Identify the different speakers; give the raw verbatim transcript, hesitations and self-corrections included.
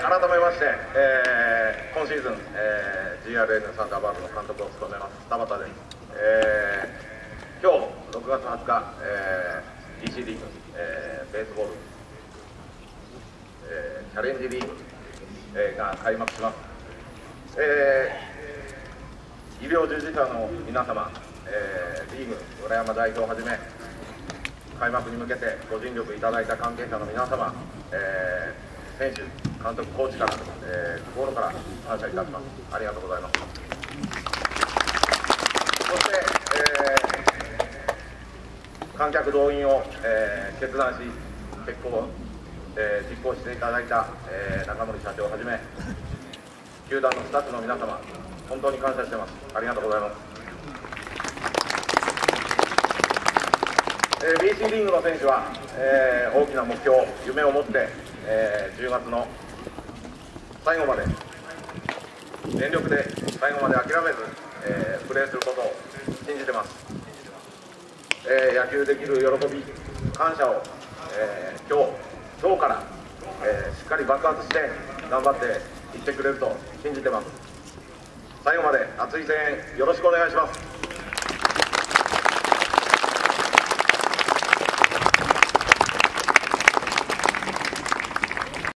Speaker 1: 改めまして、えー、今シーズン、えー、ジーアールエヌ サンダーバードの監督を務めます田畑です。えー、今日ろくがつはつか、えー、ビーシー リーグ、えー、ベースボール、えー、チャレンジリーグ、えー、が開幕します。えー、医療従事者の皆様、えー、リーグ村山代表をはじめ開幕に向けてご尽力いただいた関係者の皆様、えー、選手、監督、コーチから、えー、心から感謝いたします。ありがとうございます。そして、えー、観客動員を、えー、決断し、結構、えー、実行していただいた、えー、中森社長をはじめ、球団のスタッフの皆様、本当に感謝しています。ありがとうございます。えー、ビーシー リーグの選手は、えー、大きな目標、夢を持って、えー、じゅうがつの最後まで全力で最後まで諦めず、えー、プレーすることを信じてます。えー、野球できる喜び、感謝を、えー、今日、今日から、えー、しっかり爆発して頑張っていってくれると信じてます。最後まで熱い声援よろしくお願いします。